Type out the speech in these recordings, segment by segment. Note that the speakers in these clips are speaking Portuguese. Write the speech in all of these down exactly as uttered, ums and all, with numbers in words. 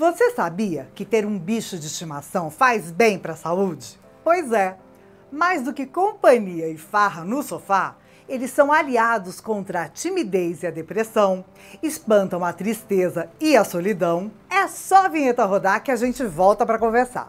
Você sabia que ter um bicho de estimação faz bem para a saúde? Pois é, mais do que companhia e farra no sofá, eles são aliados contra a timidez e a depressão, espantam a tristeza e a solidão. É só a vinheta rodar que a gente volta para conversar.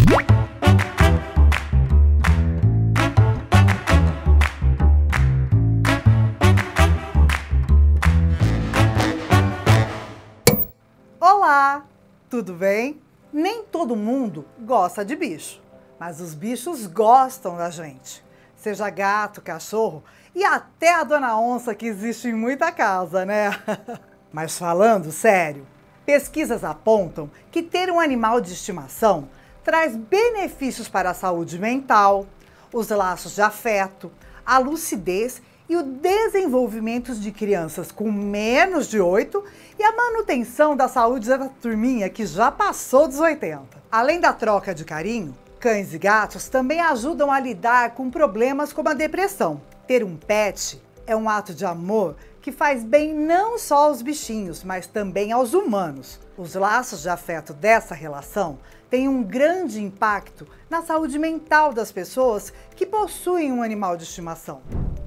Olá, tudo bem? Nem todo mundo gosta de bicho, mas os bichos gostam da gente. Seja gato, cachorro e até a dona onça que existe em muita casa, né? Mas falando sério, pesquisas apontam que ter um animal de estimação traz benefícios para a saúde mental, os laços de afeto, a lucidez e o desenvolvimento de crianças com menos de oito e a manutenção da saúde da turminha que já passou dos oitenta. Além da troca de carinho, cães e gatos também ajudam a lidar com problemas como a depressão. Ter um pet é um ato de amor que faz bem não só aos bichinhos, mas também aos humanos. Os laços de afeto dessa relação têm um grande impacto na saúde mental das pessoas que possuem um animal de estimação.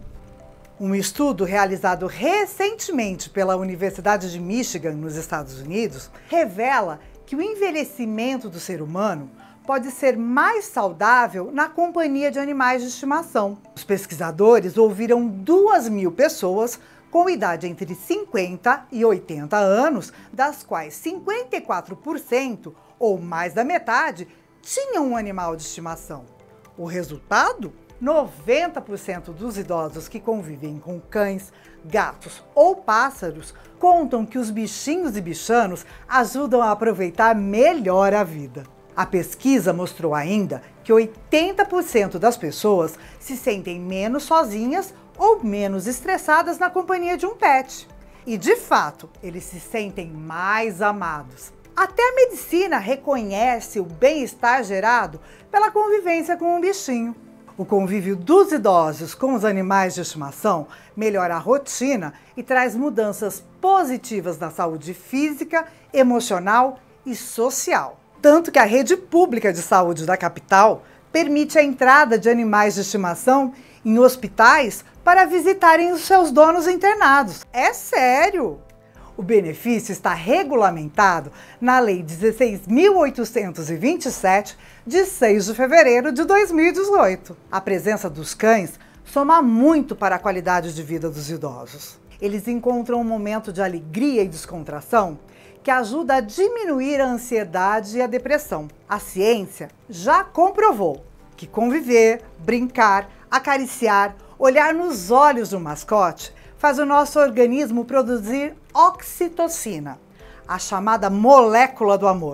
Um estudo realizado recentemente pela Universidade de Michigan, nos Estados Unidos, revela que o envelhecimento do ser humano pode ser mais saudável na companhia de animais de estimação. Os pesquisadores ouviram duas mil pessoas com idade entre cinquenta e oitenta anos, das quais cinquenta e quatro por cento, ou mais da metade, tinham um animal de estimação. O resultado? noventa por cento dos idosos que convivem com cães, gatos ou pássaros contam que os bichinhos e bichanos ajudam a aproveitar melhor a vida. A pesquisa mostrou ainda que oitenta por cento das pessoas se sentem menos sozinhas ou menos estressadas na companhia de um pet. E, de fato, eles se sentem mais amados. Até a medicina reconhece o bem-estar gerado pela convivência com um bichinho. O convívio dos idosos com os animais de estimação melhora a rotina e traz mudanças positivas na saúde física, emocional e social. Tanto que a rede pública de saúde da capital permite a entrada de animais de estimação em hospitais para visitarem os seus donos internados. É sério! O benefício está regulamentado na Lei dezesseis mil oitocentos e vinte e sete, de seis de fevereiro de dois mil e dezoito. A presença dos cães soma muito para a qualidade de vida dos idosos. Eles encontram um momento de alegria e descontração que ajuda a diminuir a ansiedade e a depressão. A ciência já comprovou que conviver, brincar, acariciar, olhar nos olhos do mascote faz o nosso organismo produzir oxitocina, a chamada molécula do amor.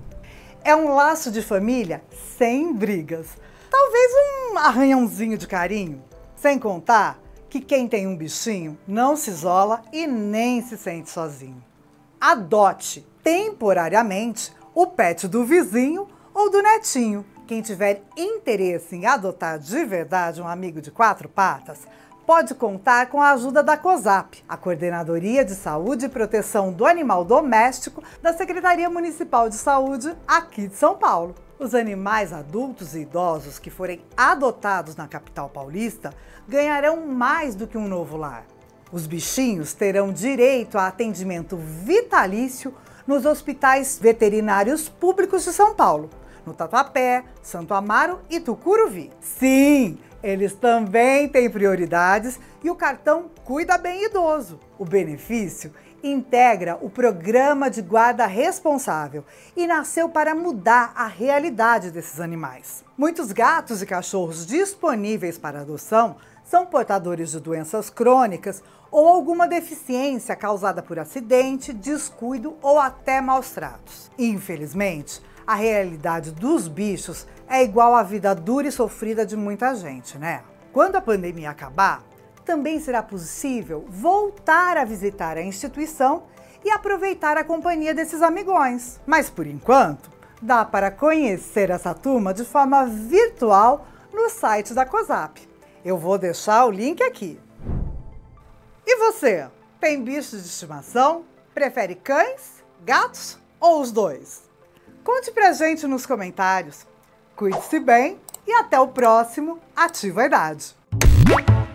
É um laço de família sem brigas, talvez um arranhãozinho de carinho, sem contar que quem tem um bichinho não se isola e nem se sente sozinho. Adote temporariamente o pet do vizinho ou do netinho. Quem tiver interesse em adotar de verdade um amigo de quatro patas, pode contar com a ajuda da COSAP, a Coordenadoria de Saúde e Proteção do Animal Doméstico da Secretaria Municipal de Saúde aqui de São Paulo. Os animais adultos e idosos que forem adotados na capital paulista ganharão mais do que um novo lar. Os bichinhos terão direito a atendimento vitalício nos hospitais veterinários públicos de São Paulo, no Tatuapé, Santo Amaro e Tucuruvi. Sim! Eles também têm prioridades e o cartão Cuida Bem Idoso. O benefício integra o programa de guarda responsável e nasceu para mudar a realidade desses animais. Muitos gatos e cachorros disponíveis para adoção são portadores de doenças crônicas ou alguma deficiência causada por acidente, descuido ou até maus tratos. Infelizmente, a realidade dos bichos é igual à vida dura e sofrida de muita gente, né? Quando a pandemia acabar, também será possível voltar a visitar a instituição e aproveitar a companhia desses amigões. Mas, por enquanto, dá para conhecer essa turma de forma virtual no site da COSAP. Eu vou deixar o link aqui. E você, tem bichos de estimação? Prefere cães, gatos ou os dois? Conte pra gente nos comentários. Cuide-se bem e até o próximo Ativa a Idade.